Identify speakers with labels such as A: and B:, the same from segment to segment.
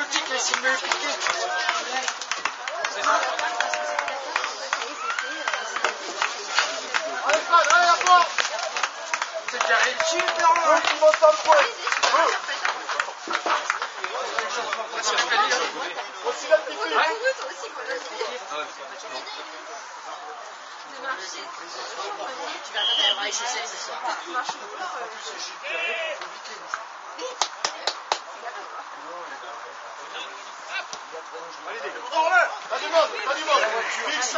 A: tactique, là, s'il me piqué. Allez, Fred, allez, à toi. C'est carré, super loin. Tu montes pas le point. Aussi la petite fille.
B: Tu vas avoir les chaussettes ce soir.
A: Allez, t'as du monde, t'as du monde. Fixe.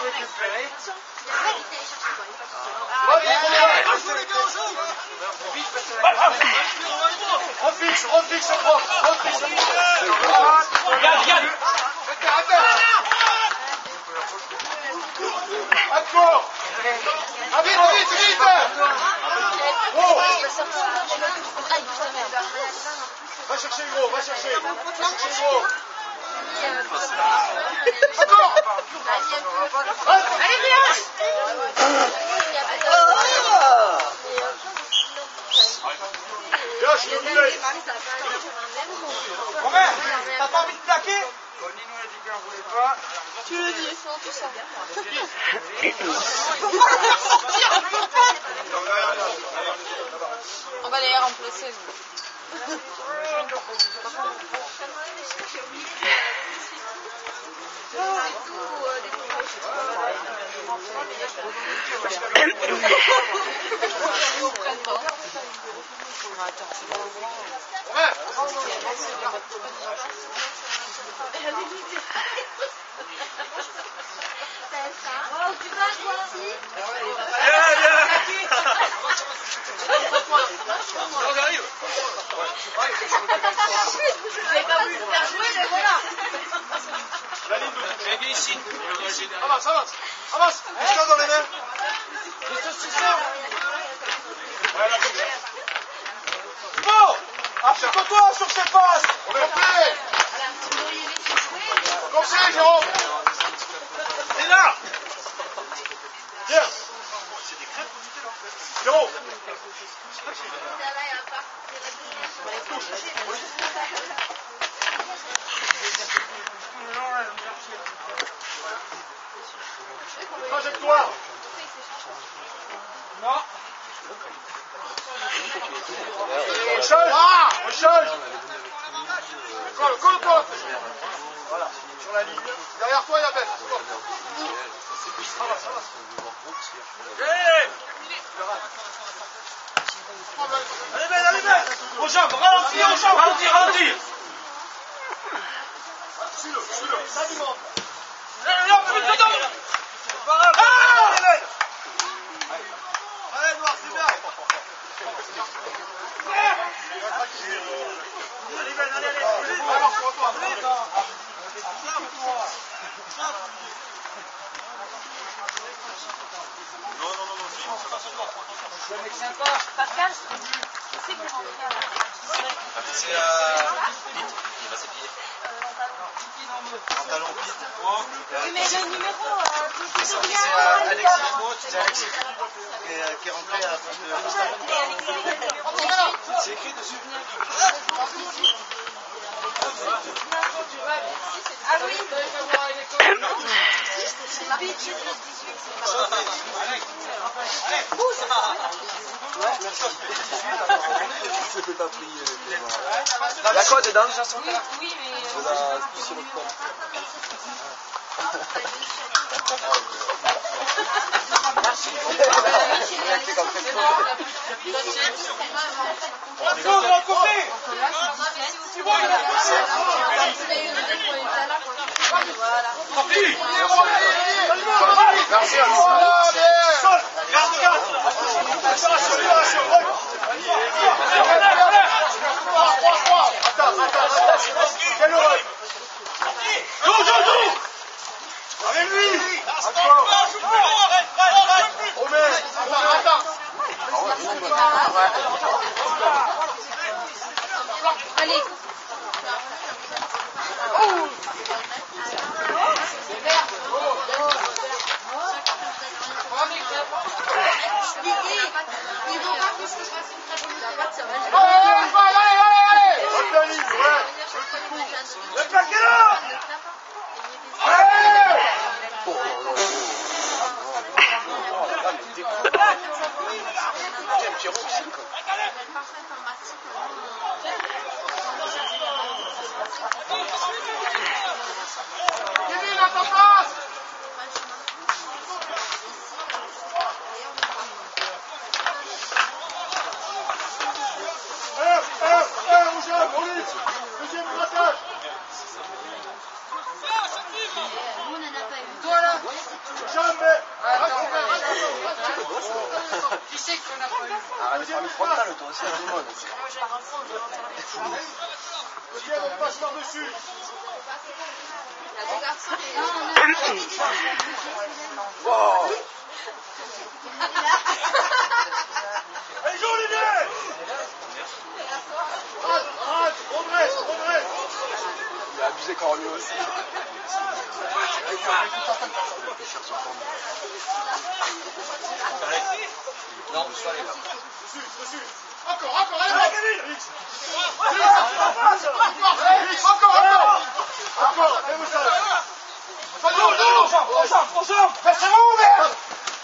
A: On fixe, on prend.
C: Regarde, regarde.
A: Encore. Vite. Oh. Va chercher gros, va chercher gros. Encore.
B: Allez,
A: Bien, je suis obligé.
C: Romain, t'as pas envie de plaquer?
B: tu le dis, non, tout ça. On va les remplacer.
A: Avance. Question dans les mains.
C: Bon, applique-toi sur ces passes.
A: On est complet. Conseil, Jérôme.
C: C'est là.
A: Viens. Jérôme. Trajectoire.
C: Non.
A: On change. Colle. Voilà, sur la ligne. Derrière toi, il y a Ben.
C: Allez, Ben. Aux jambes, ralentis.
A: Suis-le. Ça du monde. Allez, Edouard, c'est bien.
B: Pascal,
D: C'est Pete, il va s'habiller. Pantalon Pete.
B: oui, mais le numéro,
D: C'est Alexis Mo, tu sais Alexis, qui est rentré à la fin de... C'est écrit dessus.
B: ah oui,
D: Ouais, merci. Je ne peux pas prier. La code est dans les chansons.
B: oui, mais...
D: Sur le code.
C: Attention, de l'autre côté.
A: Merci.
C: Garde.
A: Quel heureux.
C: Go.
A: Avec lui. Romain, attends.
B: Allez. Ils vont pas que je fasse une très bonne.
A: Allez. Retenez, ouais.
C: Le plaqué.
A: Deuxième brassage.
B: Nous, on n'en a pas eu.
A: Toi là. Jamais.
B: Qui c'est qu'on n'a pas eu?
D: Arrête de faire le frontal, toi aussi, à tout le monde.
A: Deuxième, on passe par-dessus.
D: Wow.
C: Allez, joue, Olivier!
A: Arrête, redresse.
D: Il a abusé quand lui aussi. Non, je suis allé là.
A: Dessus. Encore, allez, X. Encore, fais-vous ça.
C: Ensemble!
A: Faites-vous, merde.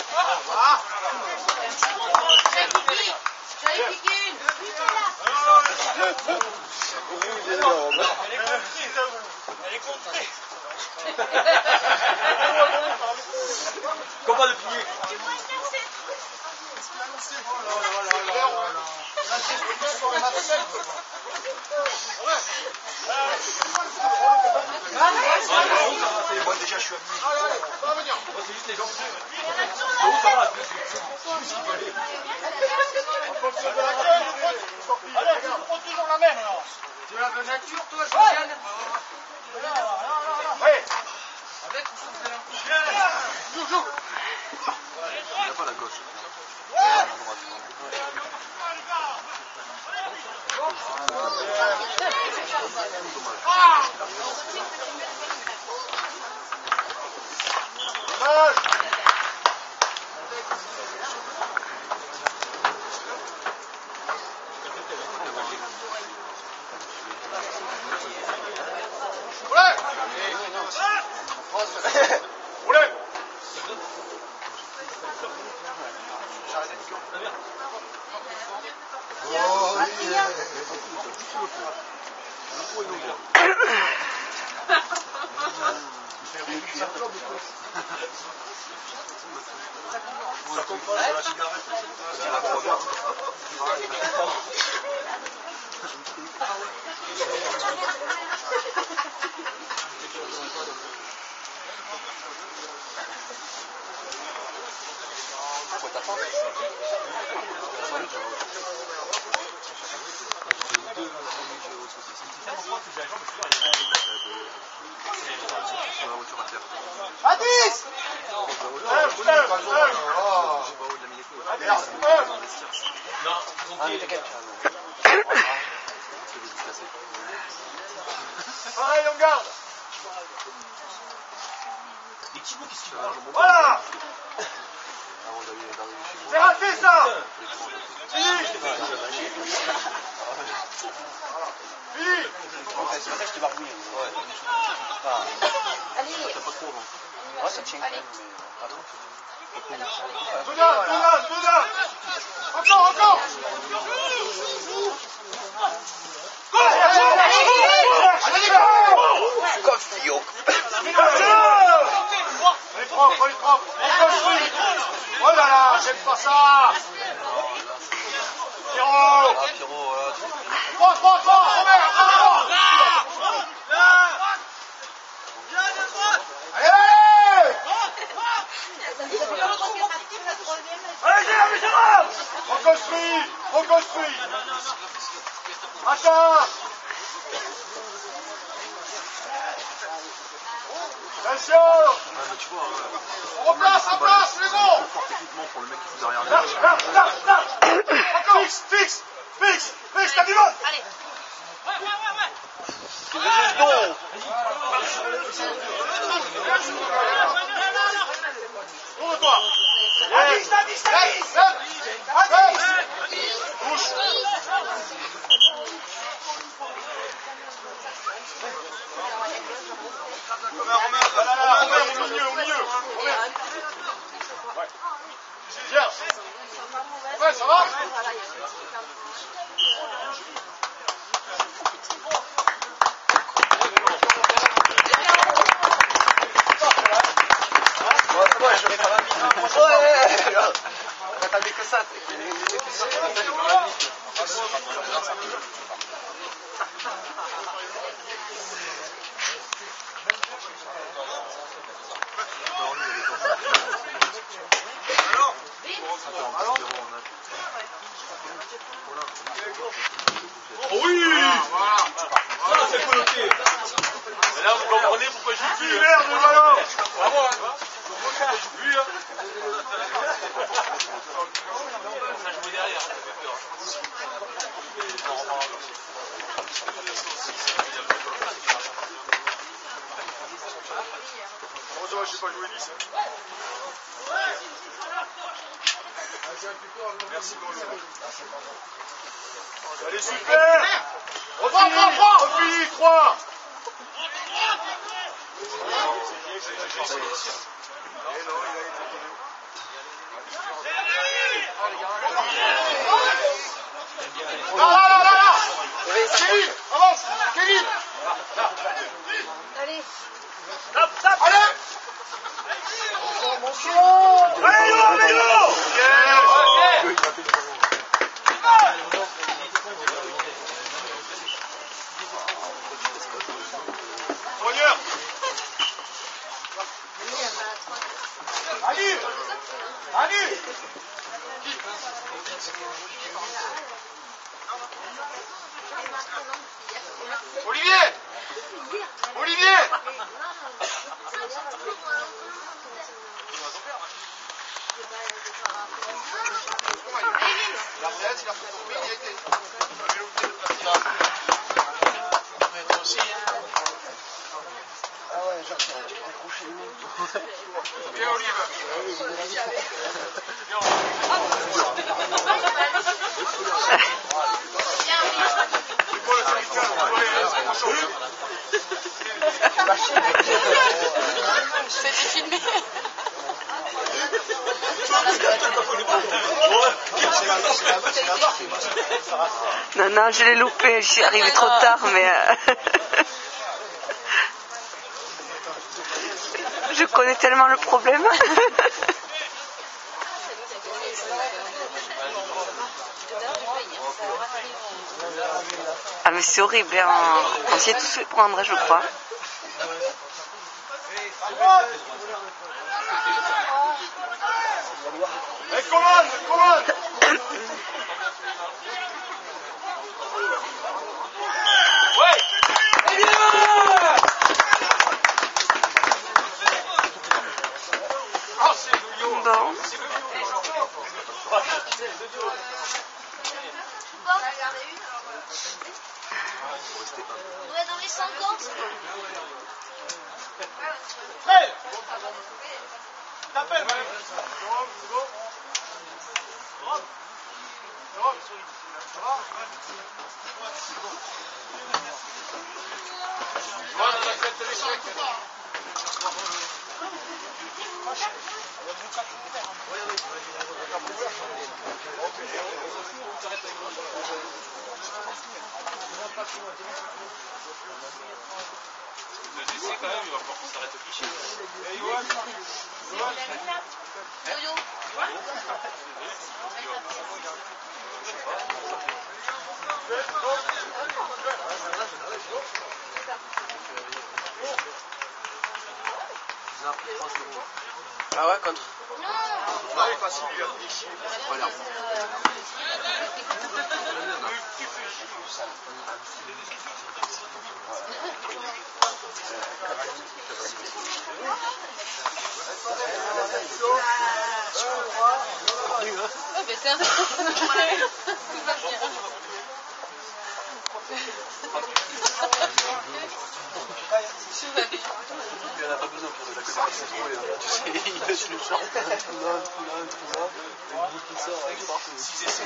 B: J'avais piqué une.
D: Il est énorme.
C: Elle est contrée! Combat de pilier!
D: Moi déjà je suis
A: Allez, ça va venir.
C: C'est juste les gens. Où ça va?
A: En fonction de la gueule.
C: Allez, tu prends toujours la même alors.
B: Tu as de nature, toi, Sofiane?
A: Oui.
B: Avec ou sans faire?
A: Joue.
D: Il n'y a pas la gauche.
C: Ça tombe pas sur la cigarette.
D: Faut t'attendre.
A: À 10.
C: Non,
A: Pareil, on garde.
C: Et Thibaut, qu'est-ce qu'il fait?
A: Voilà. C'est raté ça. Fini.
D: C'est vrai que je te barbouille. Ouais.
B: Allez.
D: T'as pas trop, ouais, ça tient quand même, mais pas trop.
A: Dedans. Encore. Allez, les gars.
D: Confio.
A: Elle est propre. On construit. Oh là là, j'aime pas ça. Pierrot.
D: Pierrot, voilà.
A: Prends, Robert. Allez,
C: Gérard!
A: reconstruit. Attends. Attention.
D: Mais tu vois,
A: On replace, les gars.
D: fort techniquement pour le mec qui fout derrière lui.
A: Là. Encore. Fixe, t'as du monde.
B: Allez.
D: C'est des dons.
A: Ouvre-toi. Bouche. Au milieu. Ouais. Viens. Ouais, ça va?
D: Ouais, je vais faire la bise. Ouais, t'attendais que ça. Les mecs qui sortent, on a fait la bise.
C: Oh oui! Voilà, c'est coloqué. Et là, vous comprenez pourquoi je suis plus. Merde, le ballon! Bravo, hein? Lui, hein? Ça joue derrière, ça fait peur. Heureusement, je n'ai pas joué 10. Merci pour le. Allez, super! Refini, 3! Là! Kevin, avance! Kevin!
B: Allez.
C: Tape! Allez! Allez-y! Allez! Olivier!
D: Ah ouais, genre, tu as accroché le nez.
C: Viens, Olivier!
B: C'était filmé.
E: Non, je l'ai loupé, je suis arrivée trop tard, mais je connais tellement le problème. Ah mais c'est horrible, hein. On s'y est tous fait prendre, je crois.
C: Hey, commande! Ouais! Ah, c'est Louillot!
E: Bon.
B: On doit être dans les 50.
C: Hey! T'appelles, madame! Le DC quand même, il va falloir qu'on s'arrête au cliché.
B: Yo-yo.
D: Ah ouais, contre.
C: Allez, facile, il a pris chier.
D: Voilà.
B: Oh, mais c'est un... Tout va bien. Tout va bien.
D: Il n'y en a pas besoin pour de la connaissance. Tu sais, il laisse le champ. Le bout qui sort, il part. 6 essais.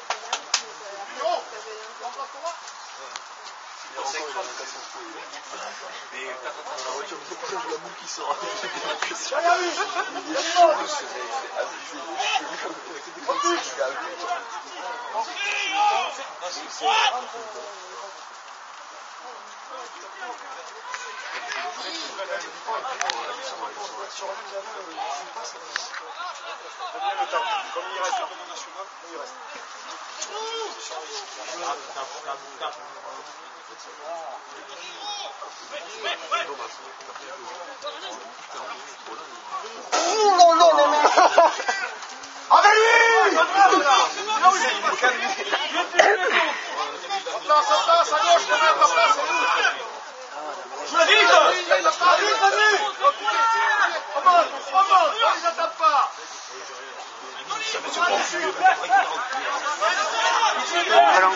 D: Il y a encore une orientation fouille. Mais dans la voiture, je la boule qui sort. J'ai bien l'impression. Il est chelou ce mec, c'est abusé, il est chelou. Il a que des grandes cigales.
C: Comme il reste le commande national, il reste.
A: Oh non, non, non, non. Avec lui. Ça passe, à gauche, quand même, ça passe, c'est nous. Je le dis, vas-y. Remonte, on les attaque pas.
E: Ballon.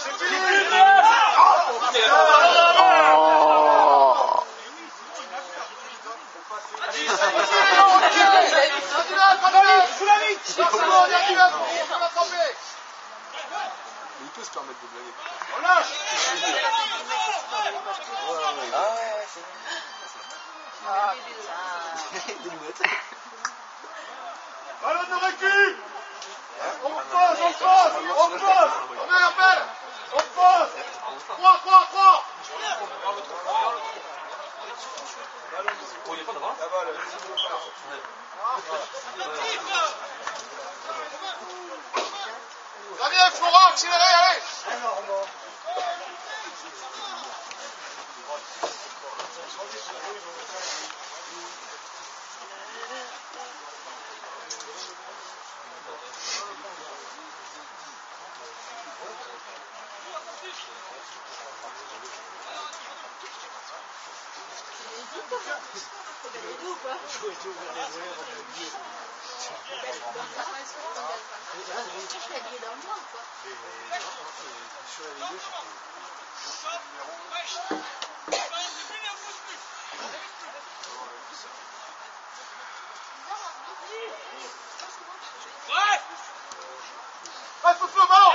D: Il peut se permettre de blaguer.
A: On lâche.
D: Des lunettes.
A: Ballon de récup. On pose. On pose. 3.
C: Oh, il est pas devant.
A: Va bien, Florent, accélérez, allez. Reste au feu, ballon.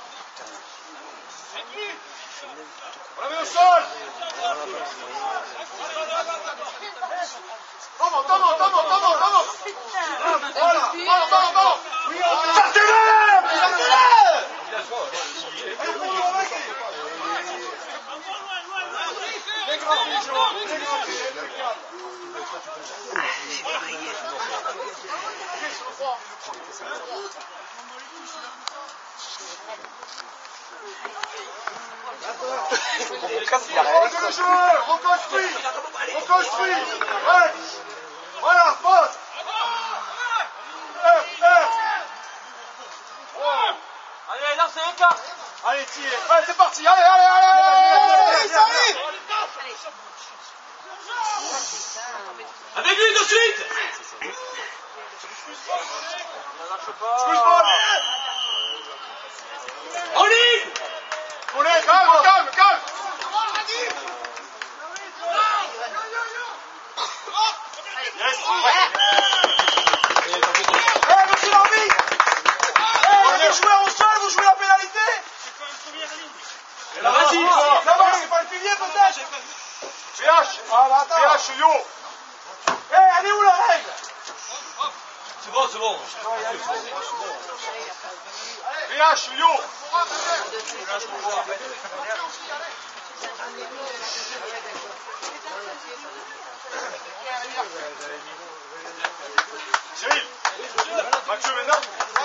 A: On la met au sol. Vamos. Ballon. On construit. Ouais. Voilà, pose.
C: Allez, là, c'est écart.
A: Allez, tire. Ouais, c'est parti. Allez.
C: Avec lui de suite. En ligne.
A: Poulet, calme. Yes. Monsieur l'arbitre. Vous jouez au sol, vous jouez la pénalité.
C: Vas-y.
A: Là-bas, c'est pas le pilier peut-être. PH, yo. Elle est où la règle?
C: C'est bon.
A: PH, yo. Cyril, Mathieu maintenant.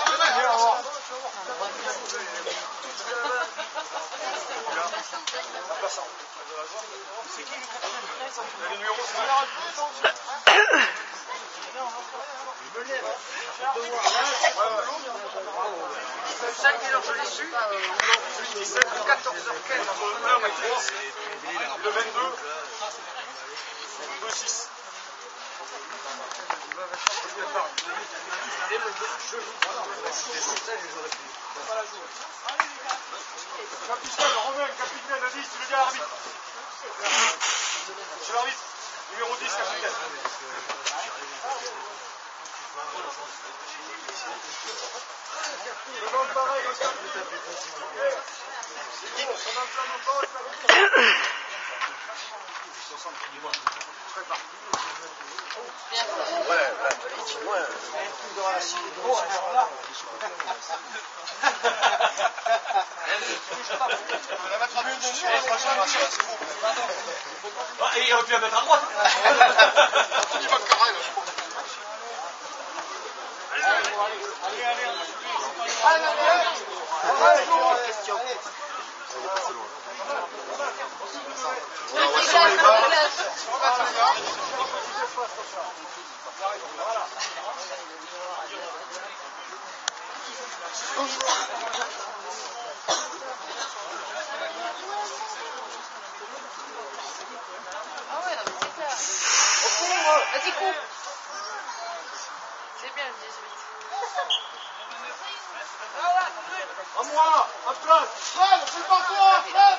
A: Les numéros, c'est 5 000 heures, je l'ai su. 17, 14h15, entre 1 et 3. Le 22, 2-6. Capitaine, Romain, capitaine, 10, tu le dis à l'arbitre. Monsieur l'arbitre, numéro 10, capitaine. Je demande pareil, le capitaine. On enflamme encore le capitaine. La mettre à but.
C: Et il aurait pu la mettre à droite.
A: Il va carré, là.
B: Vas-y, coupe. C'est bien le 18.
A: À moi, à place. Fred, c'est pas toi, Fred.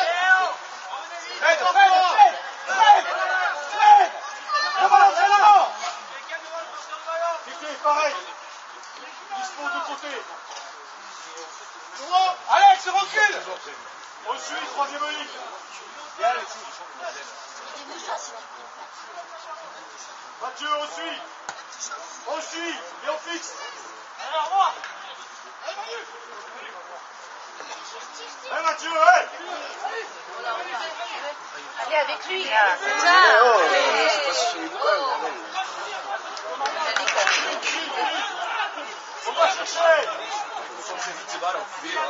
A: Piqué, pareil. Dispo de côté. Alex, recule. On suit, troisième ligne. Bien, Alexis. Mathieu, on suit. On suit et on fixe. Alors moi. Allez Mathieu, allez.
B: Allez avec lui, là. C'est ça.
A: On va chercher.
C: C'est pas là, enculé, là.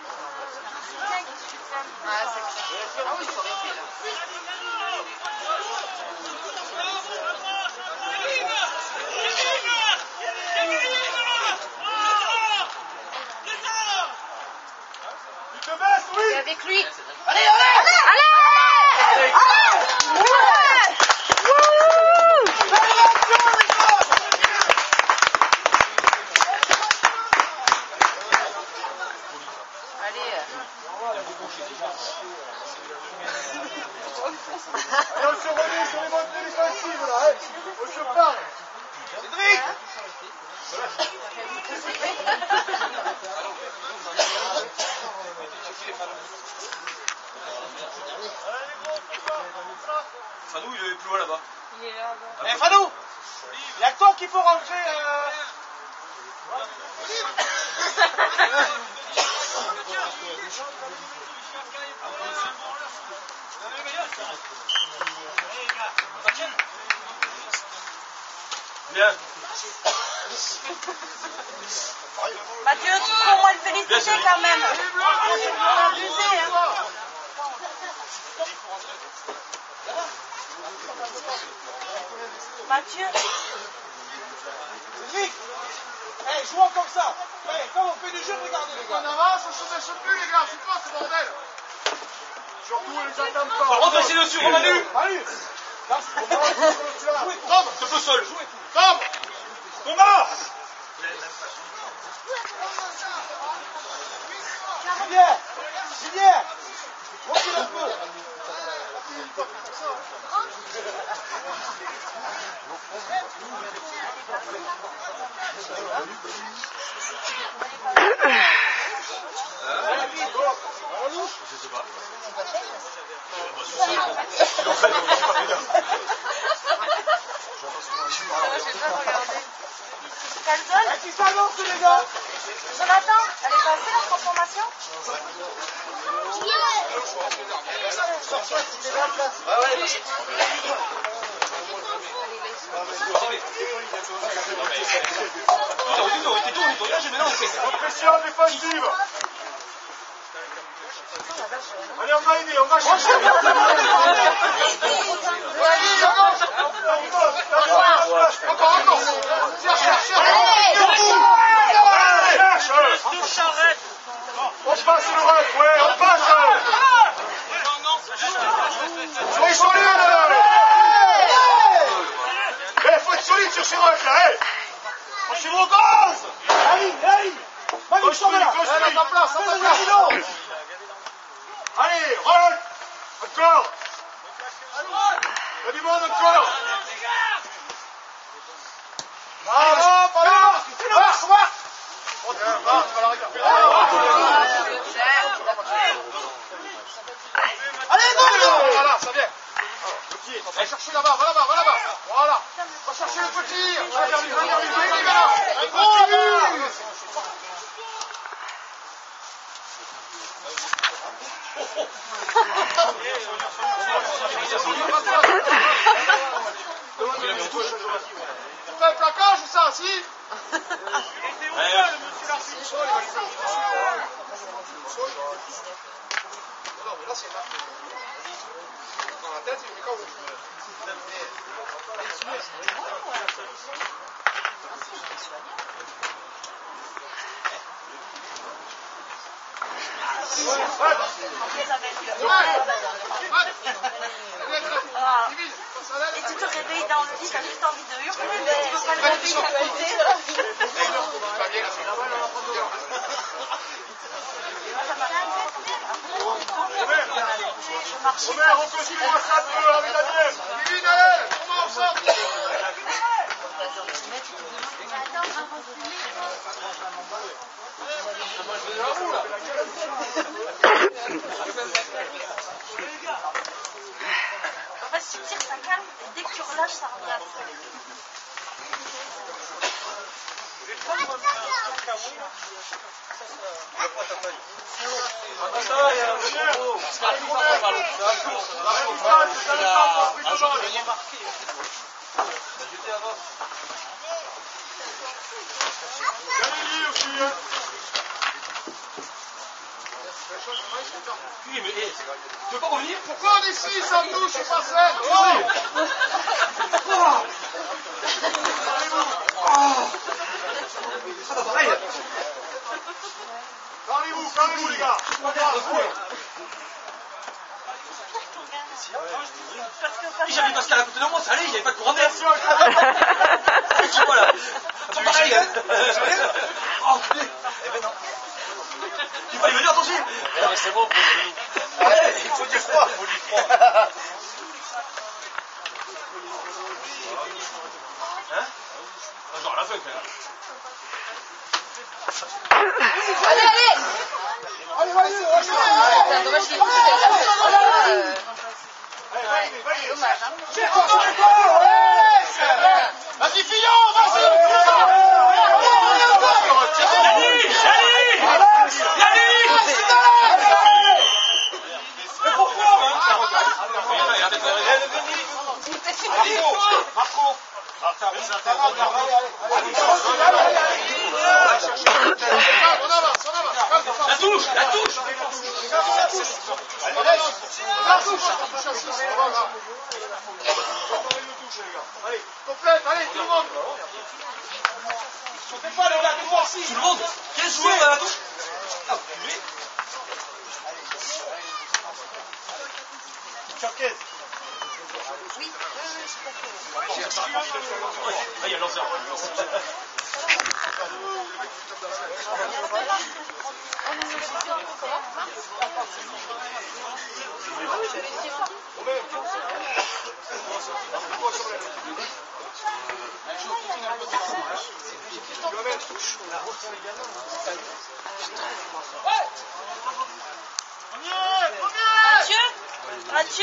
B: Ah, c'est clair. Ah oui, ça aurait été là.
A: Tu te baisses, oui.
B: Et avec lui.
A: Allez, allez. Et on se remet sur les modes défensives là, hein. On se parle. Cédric.
C: Fadou, il est plus loin là-bas.
B: Il est là.
A: Eh Fadou, il y a que toi qu'il faut rentrer.
C: Bien.
B: Mathieu, tu peux au moins le féliciter quand même. C'est pas abusé, hein. Mathieu.
A: Cédric, hey, jouons comme ça. Hey, quand on fait des jeux, regardez les gars. On avance, on se laisse plus les gars, c'est quoi ce bordel? Surtout, on les attend pas.
C: Rentre ici dessus, Romanu.
A: Allez. Tom,
C: T'es peu seul.
A: Tom, Thomas. Julien, recule un peu.
C: Je sais pas.
B: Calzone.
A: Qui s'avance les gars?
B: Jonathan, elle est passée la transformation?
A: Pression défensive. Allez, on va aider, on va chercher. Encore. Cherche. On passe le run, ouais, on passe. Soyez solides. Il faut être solide sur ces runs là, hé. Penchez vos gaz. Allez. Construis. Allez, run. Encore. Il y a du monde encore. Allez, go! Voilà, ça vient. Le petit, va chercher là-bas, va là-bas. Voilà. Va chercher le petit. Tu fais un plaquage ou ça, si? Non, mais là c'est marqué. Dans la tête, il est KO.
B: Et tu te réveilles dans le lit, t'as juste envie de hurler, mais tu veux pas le réveiller à côté.
A: Omer, on continue à ça avec Daniel. Divine, allez, on va ensemble.
B: En fait, si tu tires, ça calme, et dès que tu relâches, ça revient.
C: Oui, mais tu veux pas revenir?
A: Pourquoi on est ici, ça me touche, je suis pas seul.
C: Pareil.
A: Calmez-vous, les gars.
C: J'avais Pascal à côté de moi, ça allait, il n'y avait pas de courant d'air. Tu vois là. C'est pareil. Oh, eh ben non. Il fallait venir, attention. C'est bon pour nous. Ouais, il faut du froid, il faut du froid. Hein? Genre à la fin, quand même.
B: Allez, allez!
A: Allez, vas-y,
B: C'est dommage qu'il est dommage, hein?
A: Vas-y, Fillon, vas-y!
C: Marco. La touche, la touche.
A: Allez, complète, allez, tout le monde.
C: Tout le monde. Quel joueur à la touche? Ah,
A: Charquez.
B: Oui,
C: ah, il y a le lanceur.
B: Mathieu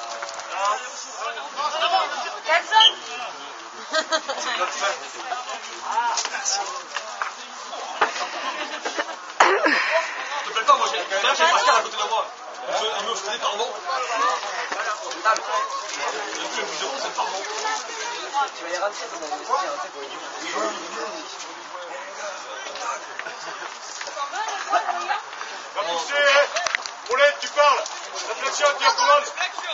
B: Calzone.
C: Ne te plaît pas, moi j'ai Pascal à côté de moi. Il me faisait pardon. Le plus de c'est le pardon.
D: Tu vas y rentrer comme on va
A: Va pousser, Paulette, tu parles. Réflexion, tu recommandes.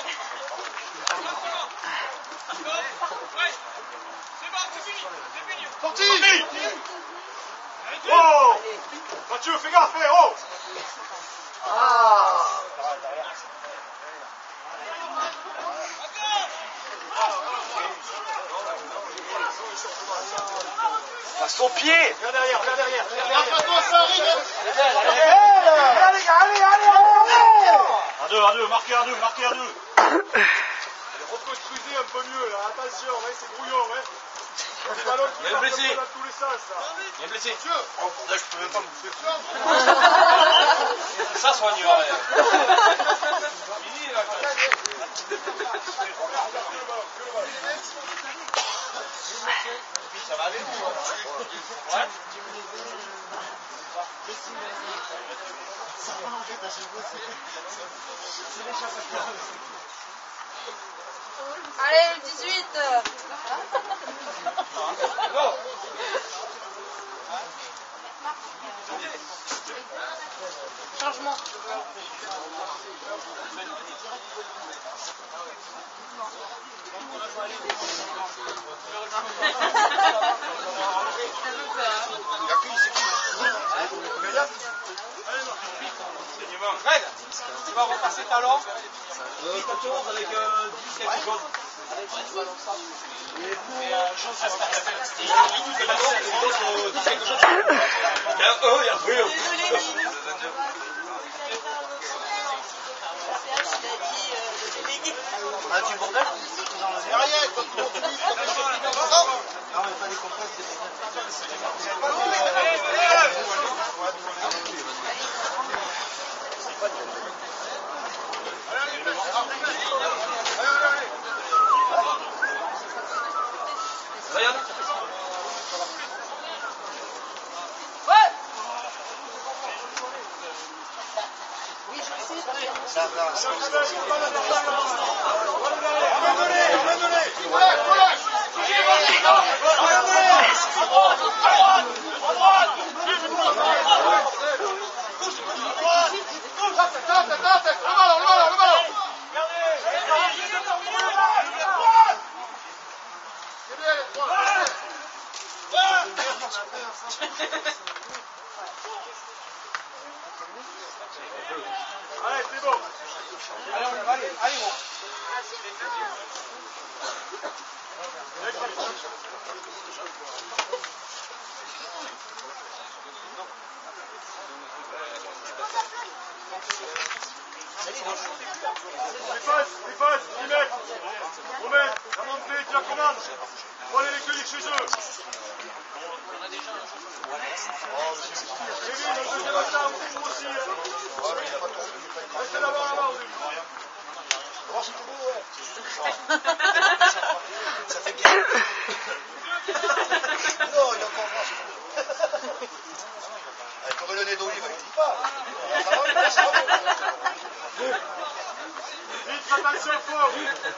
A: Sorti. Oh Mathieu, fais gaffe, oh.
D: À son pied.
A: Viens derrière, viens derrière.
C: À deux, marquez à deux.
A: Reconstruisez un peu mieux, là. Attention, hein, c'est brouillon, hein.
C: Il y a un blessé.
A: Dans tous les sens, là.
C: Il y a un blessé.
A: Oh, là, je peux même pas me faire.
C: Ça soignera. Fini, là. Ça va aller, vous? Ouais.
B: Allez, le 18.
C: Non.
B: Changement.
C: Fred, tu vas repasser talent. 14 avec 10 quelque chose.
A: Ah, tu bordel? Derrière, comme tu dis, non, mais pas des compresses,
C: Ryan.
B: Ouais.
A: Allez, c'est bon. Allez, bon. Dépasse, 10 mètres. Romain, la montée, tu la commandes. Faut aller les cueillir chez eux. Kevin, on peut faire ça aussi. Restez là-bas,
D: Ça fait bien. Non, il est encore moi. Il pourrait le nez d'olive, il dit pas.
A: Vite, attention, fort.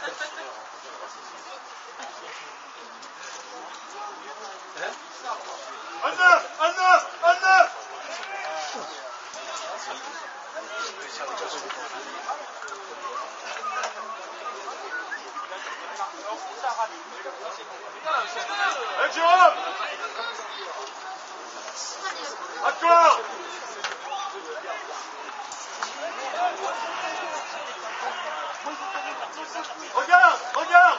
A: Un neuf. Allez, Jérôme. D'accord. Regarde.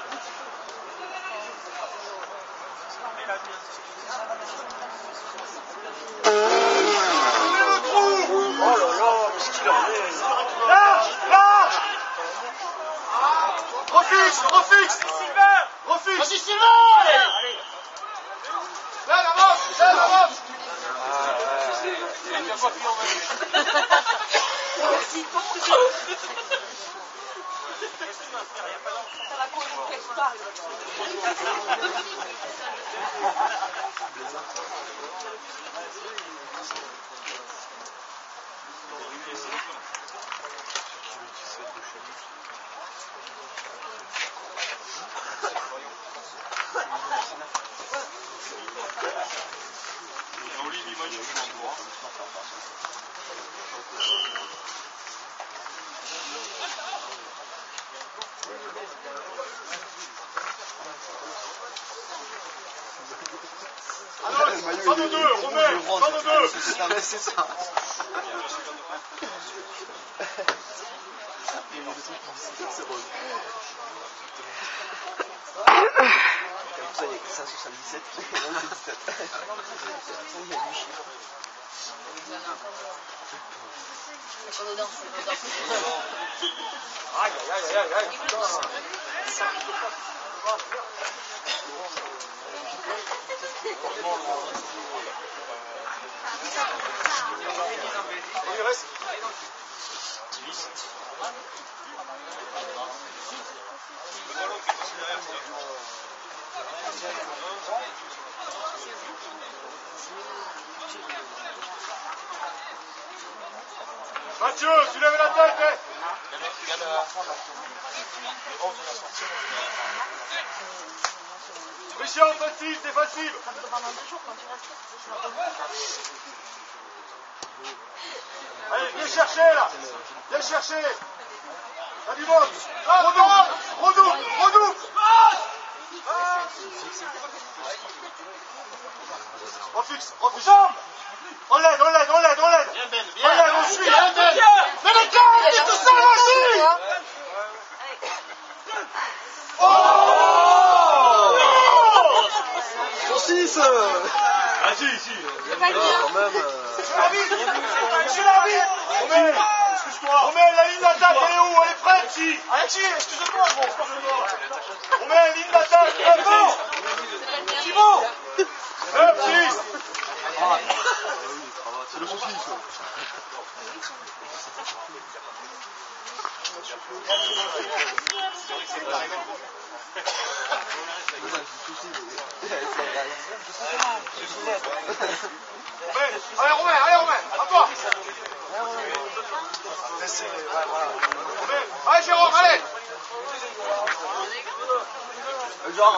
D: Oh là là, mais c'est qu'il en est.
A: Large. Refixe. Vas-y, Sylvain. Là, avance.
B: Ça va courir quelque part.
A: Alors, 102, Romain, 102.
D: C'est ça. C'est drôle. Comme ça, il y a que ça, 77. Et là, c'est 17. Il y a 8 chiffres.
C: Aïe. Il reste.
A: Mathieu, soulève la tête, hein. Pression offensive, défensive. Allez, viens chercher là. Viens chercher. T'as du monde. Redouble. Refixe. On l'aide. On suit. Mais les gars, il est tout seul, vas-y. Oh!
D: 6
C: Ah si.
D: quand même.
A: Je suis l'arbitre. Excuse-moi. On met la ligne d'attaque, elle est où? Elle est prête? Si. Alexis, excusez-moi, bon. On met la ligne d'attaque. Thibaut. 9-6.
D: C'est le souci, ça.
A: Allez Romain, à toi. Allez Jérôme, allez.
D: Genre,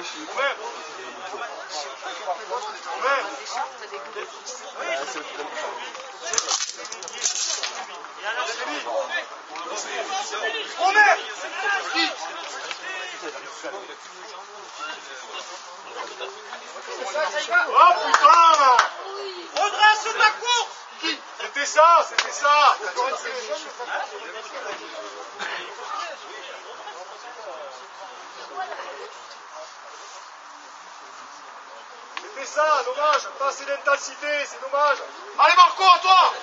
A: Oh putain!
C: Redresse ta course!
A: C'était ça! C'était ça, dommage, pas assez d'intensité, c'est dommage. Allez Marco, à toi!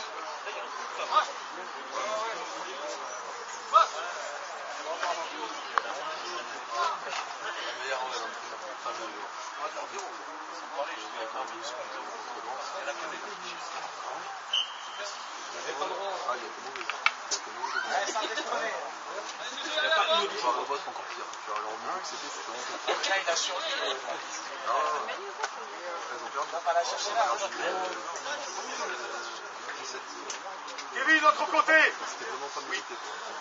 A: Kevin, de l'autre côté.
D: c'était vraiment pas mérité.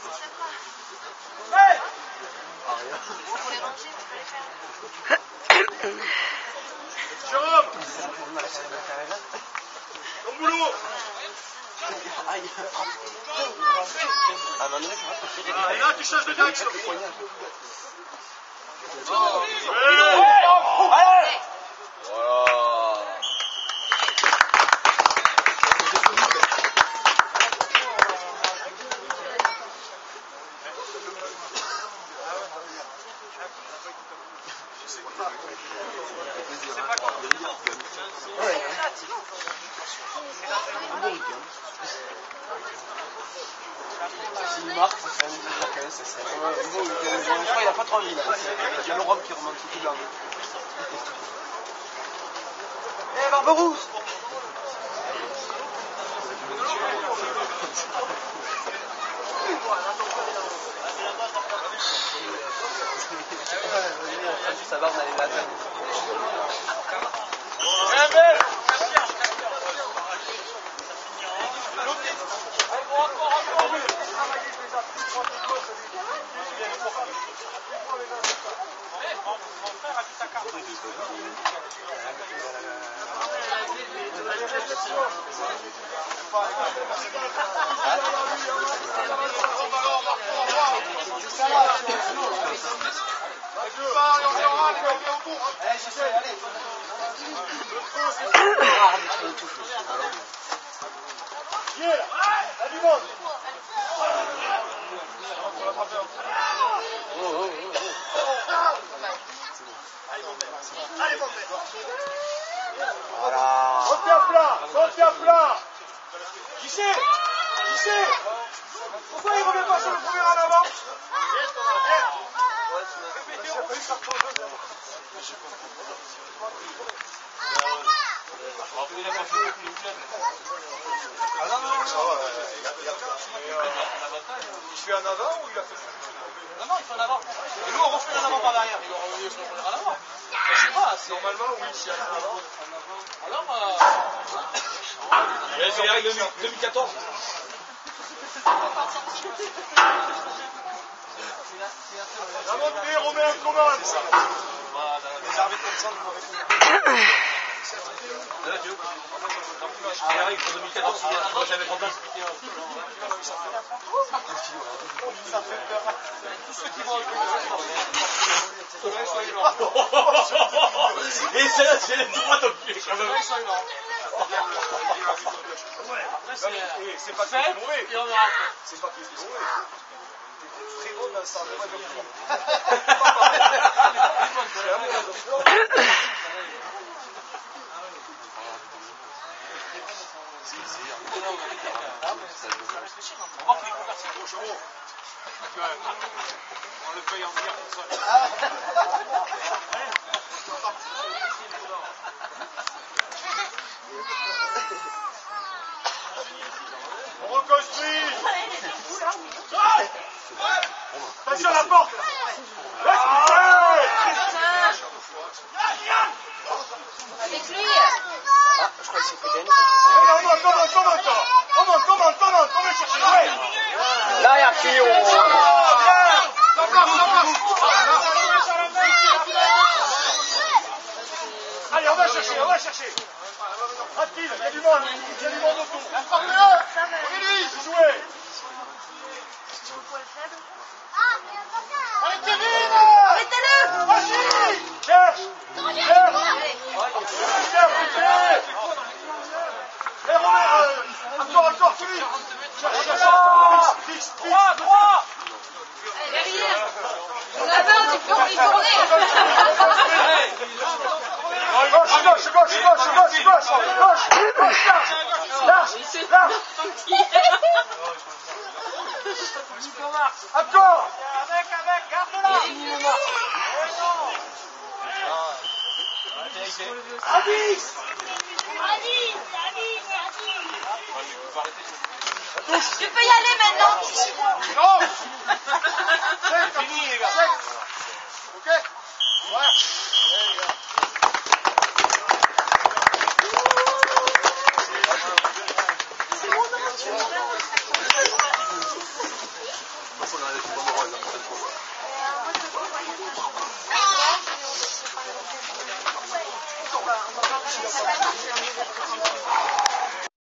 A: Jérôme, ton boulot. Et là, tu changes de direction.
D: S'il marque, ça serait un petit peu ça serait vraiment. Je crois qu'il n'a pas trop envie là. Il y a le Rome qui remonte tout blanc. Eh Barberousse! Sa barbe d'aller la tête.
A: Voilà. Sortez à plat. Qui c'est? Pourquoi il ne remet pas sur le premier en avant? Il fait en avant ou il a fait?
C: Non, il fait en avant. Et nous, on refait en avant par derrière. Il se refait en avant. Je sais pas, c'est
A: Normalement, oui, c'est en avant.
C: Alors, c'est les règles 2014.
A: La montée, Romain, commande.
D: Les arbitres comme ça, on va répondre.
C: Là, tu veux Eric, pour 2014, on va la mettre en place.
D: Ça fait peur. Tous ceux qui vont
C: Et celle-là, c'est les droits d'enculé quand même.
A: C'est pas très mauvais. C'est pas très mauvais.
D: très bon dans ça.
A: On le paye en venir tout seul. On reconstruit. Attention à la porte.
B: Avec lui.
D: Je crois que c'est peut-être.
A: Comment chercher? Ouais.
D: Là, il y a qui
A: Allez, on va chercher. Tranquille, il y a du monde autour. Lui, jouez. Allez, Kevin!
B: Arrêtez-le!
A: Vas-y! Cherche! Et Romain, encore, Philippe! Cherche! Fixe! 3!
B: Derrière! On a peur du tour des journées!
A: Gauche! Lâche! Encore! Avec, garde-la! Avis!
B: Tu peux y aller maintenant!
A: Non! C'est fini, les gars! Ok? Ouais!
B: On va